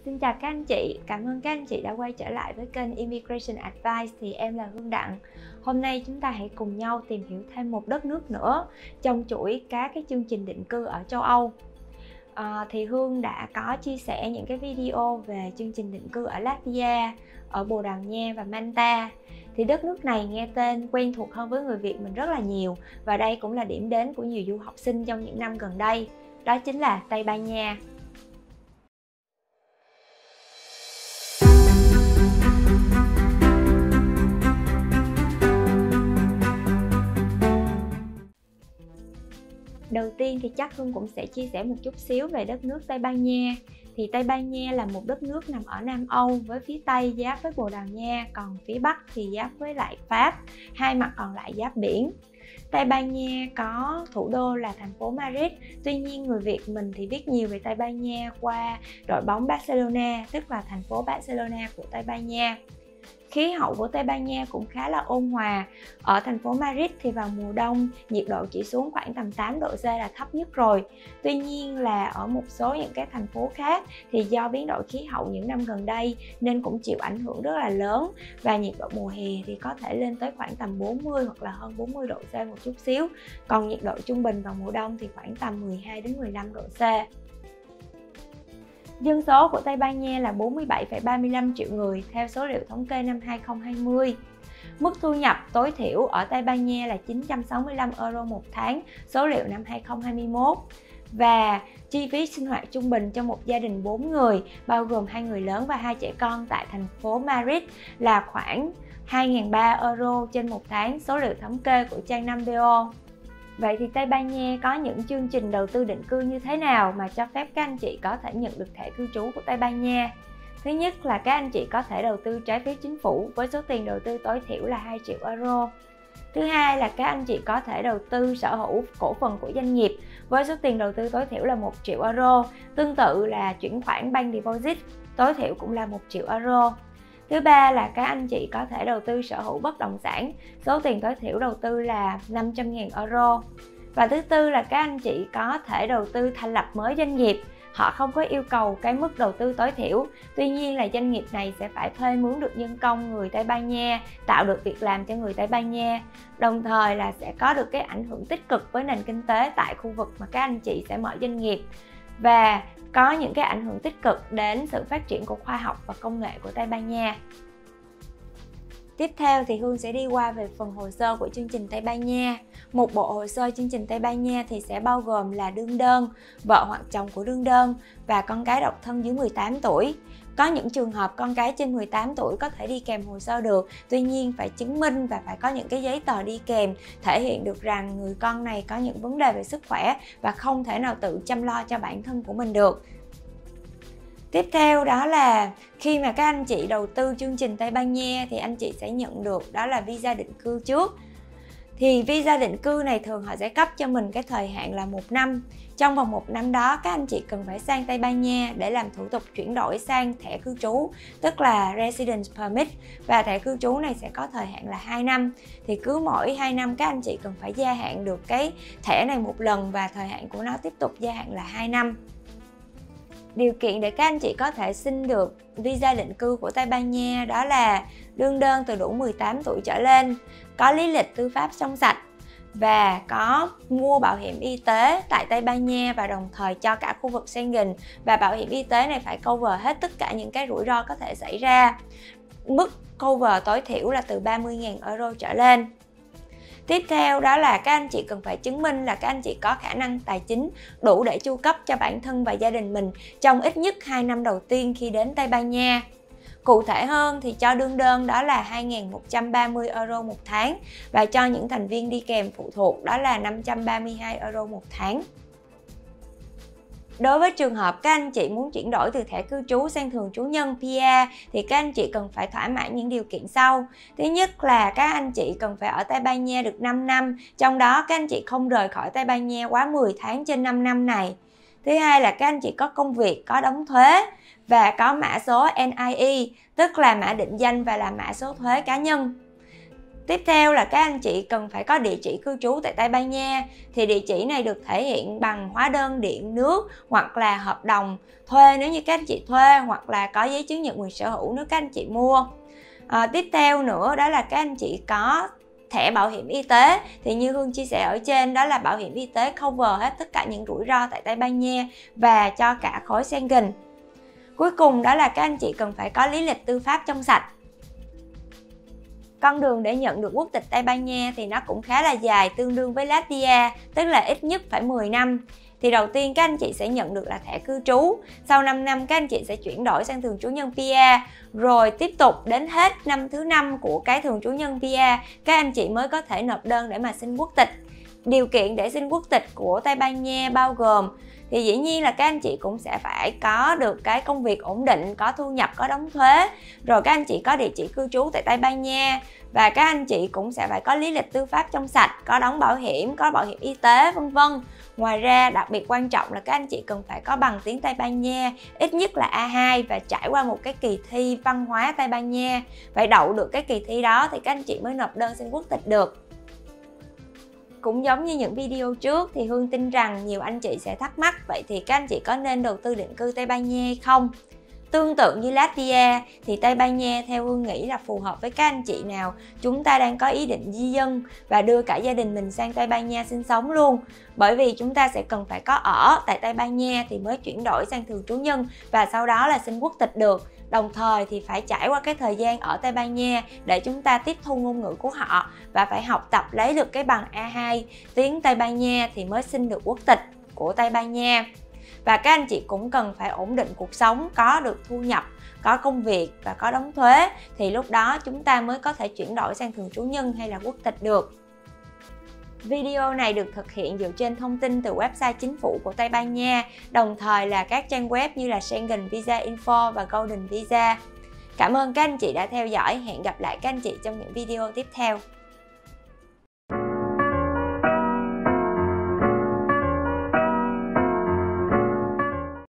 Xin chào các anh chị, cảm ơn các anh chị đã quay trở lại với kênh Immigration Advice. Thì em là Hương Đặng. Hôm nay chúng ta hãy cùng nhau tìm hiểu thêm một đất nước nữa trong chuỗi các cái chương trình định cư ở châu Âu. Thì Hương đã có chia sẻ những cái video về chương trình định cư ở Latvia, ở Bồ Đào Nha và Malta. Thì đất nước này nghe tên quen thuộc hơn với người Việt mình rất là nhiều, và đây cũng là điểm đến của nhiều du học sinh trong những năm gần đây. Đó chính là Tây Ban Nha. Đầu tiên thì chắc Hương cũng sẽ chia sẻ một chút xíu về đất nước Tây Ban Nha. Thì Tây Ban Nha là một đất nước nằm ở Nam Âu, với phía Tây giáp với Bồ Đào Nha, còn phía Bắc thì giáp với lại Pháp, hai mặt còn lại giáp biển. Tây Ban Nha có thủ đô là thành phố Madrid. Tuy nhiên người Việt mình thì biết nhiều về Tây Ban Nha qua đội bóng Barcelona, tức là thành phố Barcelona của Tây Ban Nha. Khí hậu của Tây Ban Nha cũng khá là ôn hòa. Ở thành phố Madrid thì vào mùa đông nhiệt độ chỉ xuống khoảng tầm 8 độ C là thấp nhất rồi. Tuy nhiên là ở một số những cái thành phố khác thì do biến đổi khí hậu những năm gần đây nên cũng chịu ảnh hưởng rất là lớn, và nhiệt độ mùa hè thì có thể lên tới khoảng tầm 40 hoặc là hơn 40 độ C một chút xíu. Còn nhiệt độ trung bình vào mùa đông thì khoảng tầm 12 đến 15 độ C. Dân số của Tây Ban Nha là 47,35 triệu người theo số liệu thống kê năm 2020. Mức thu nhập tối thiểu ở Tây Ban Nha là 965 euro một tháng, số liệu năm 2021. Và chi phí sinh hoạt trung bình cho một gia đình 4 người, bao gồm 2 người lớn và 2 trẻ con tại thành phố Madrid là khoảng 2.300 euro trên một tháng, số liệu thống kê của trang 5BO. Vậy thì Tây Ban Nha có những chương trình đầu tư định cư như thế nào mà cho phép các anh chị có thể nhận được thẻ cư trú của Tây Ban Nha? Thứ nhất là các anh chị có thể đầu tư trái phiếu chính phủ với số tiền đầu tư tối thiểu là 2 triệu euro. Thứ hai là các anh chị có thể đầu tư sở hữu cổ phần của doanh nghiệp với số tiền đầu tư tối thiểu là 1 triệu euro. Tương tự là chuyển khoản bank deposit tối thiểu cũng là 1 triệu euro. Thứ ba là các anh chị có thể đầu tư sở hữu bất động sản, số tiền tối thiểu đầu tư là 500.000 euro. Và thứ tư là các anh chị có thể đầu tư thành lập mới doanh nghiệp. Họ không có yêu cầu cái mức đầu tư tối thiểu, tuy nhiên là doanh nghiệp này sẽ phải thuê mướn được nhân công người Tây Ban Nha, tạo được việc làm cho người Tây Ban Nha, đồng thời là sẽ có được cái ảnh hưởng tích cực với nền kinh tế tại khu vực mà các anh chị sẽ mở doanh nghiệp, và có những cái ảnh hưởng tích cực đến sự phát triển của khoa học và công nghệ của Tây Ban Nha. Tiếp theo thì Hương sẽ đi qua về phần hồ sơ của chương trình Tây Ban Nha. Một bộ hồ sơ chương trình Tây Ban Nha thì sẽ bao gồm là đương đơn, vợ hoặc chồng của đương đơn và con cái độc thân dưới 18 tuổi. Có những trường hợp con cái trên 18 tuổi có thể đi kèm hồ sơ được, tuy nhiên phải chứng minh và phải có những cái giấy tờ đi kèm thể hiện được rằng người con này có những vấn đề về sức khỏe và không thể nào tự chăm lo cho bản thân của mình được. Tiếp theo đó là khi mà các anh chị đầu tư chương trình Tây Ban Nha thì anh chị sẽ nhận được đó là visa định cư trước. Thì visa định cư này thường họ sẽ cấp cho mình cái thời hạn là 1 năm. Trong vòng 1 năm đó các anh chị cần phải sang Tây Ban Nha để làm thủ tục chuyển đổi sang thẻ cư trú, tức là Residence Permit, và thẻ cư trú này sẽ có thời hạn là 2 năm. Thì cứ mỗi 2 năm các anh chị cần phải gia hạn được cái thẻ này một lần, và thời hạn của nó tiếp tục gia hạn là 2 năm. Điều kiện để các anh chị có thể xin được visa định cư của Tây Ban Nha đó là đương đơn từ đủ 18 tuổi trở lên, có lý lịch tư pháp trong sạch và có mua bảo hiểm y tế tại Tây Ban Nha và đồng thời cho cả khu vực Schengen, và bảo hiểm y tế này phải cover hết tất cả những cái rủi ro có thể xảy ra. Mức cover tối thiểu là từ 30.000 euro trở lên. Tiếp theo đó là các anh chị cần phải chứng minh là các anh chị có khả năng tài chính đủ để chu cấp cho bản thân và gia đình mình trong ít nhất 2 năm đầu tiên khi đến Tây Ban Nha. Cụ thể hơn thì cho đương đơn đó là 2.130 euro một tháng, và cho những thành viên đi kèm phụ thuộc đó là 532 euro một tháng. Đối với trường hợp các anh chị muốn chuyển đổi từ thẻ cư trú sang thường trú nhân PR thì các anh chị cần phải thỏa mãn những điều kiện sau. Thứ nhất là các anh chị cần phải ở Tây Ban Nha được 5 năm, trong đó các anh chị không rời khỏi Tây Ban Nha quá 10 tháng trên 5 năm này. Thứ hai là các anh chị có công việc, có đóng thuế và có mã số NIE, tức là mã định danh và là mã số thuế cá nhân. Tiếp theo là các anh chị cần phải có địa chỉ cư trú tại Tây Ban Nha. Thì địa chỉ này được thể hiện bằng hóa đơn điện nước hoặc là hợp đồng thuê nếu như các anh chị thuê, hoặc là có giấy chứng nhận quyền sở hữu nếu các anh chị mua. Tiếp theo nữa đó là các anh chị có thẻ bảo hiểm y tế. Thì như Hương chia sẻ ở trên, đó là bảo hiểm y tế cover hết tất cả những rủi ro tại Tây Ban Nha và cho cả khối Schengen. Cuối cùng đó là các anh chị cần phải có lý lịch tư pháp trong sạch. Con đường để nhận được quốc tịch Tây Ban Nha thì nó cũng khá là dài, tương đương với Latvia, tức là ít nhất phải 10 năm. Thì đầu tiên các anh chị sẽ nhận được là thẻ cư trú, sau 5 năm các anh chị sẽ chuyển đổi sang thường trú nhân PR, rồi tiếp tục đến hết năm thứ 5 của cái thường trú nhân PR, các anh chị mới có thể nộp đơn để mà xin quốc tịch. Điều kiện để xin quốc tịch của Tây Ban Nha bao gồm thì dĩ nhiên là các anh chị cũng sẽ phải có được cái công việc ổn định, có thu nhập, có đóng thuế, rồi các anh chị có địa chỉ cư trú tại Tây Ban Nha, và các anh chị cũng sẽ phải có lý lịch tư pháp trong sạch, có đóng bảo hiểm, có bảo hiểm y tế, vân vân. Ngoài ra đặc biệt quan trọng là các anh chị cần phải có bằng tiếng Tây Ban Nha, ít nhất là A2 và trải qua một cái kỳ thi văn hóa Tây Ban Nha. Phải đậu được cái kỳ thi đó thì các anh chị mới nộp đơn xin quốc tịch được. Cũng giống như những video trước thì Hương tin rằng nhiều anh chị sẽ thắc mắc, vậy thì các anh chị có nên đầu tư định cư Tây Ban Nha hay không? Tương tự như Latvia thì Tây Ban Nha theo Hương nghĩ là phù hợp với các anh chị nào chúng ta đang có ý định di dân và đưa cả gia đình mình sang Tây Ban Nha sinh sống luôn. Bởi vì chúng ta sẽ cần phải có ở tại Tây Ban Nha thì mới chuyển đổi sang thường trú nhân và sau đó là xin quốc tịch được. Đồng thời thì phải trải qua cái thời gian ở Tây Ban Nha để chúng ta tiếp thu ngôn ngữ của họ và phải học tập lấy được cái bằng A2 tiếng Tây Ban Nha thì mới xin được quốc tịch của Tây Ban Nha. Và các anh chị cũng cần phải ổn định cuộc sống, có được thu nhập, có công việc và có đóng thuế thì lúc đó chúng ta mới có thể chuyển đổi sang thường trú nhân hay là quốc tịch được. Video này được thực hiện dựa trên thông tin từ website chính phủ của Tây Ban Nha, đồng thời là các trang web như là Schengen Visa Info và Golden Visa. Cảm ơn các anh chị đã theo dõi, hẹn gặp lại các anh chị trong những video tiếp theo.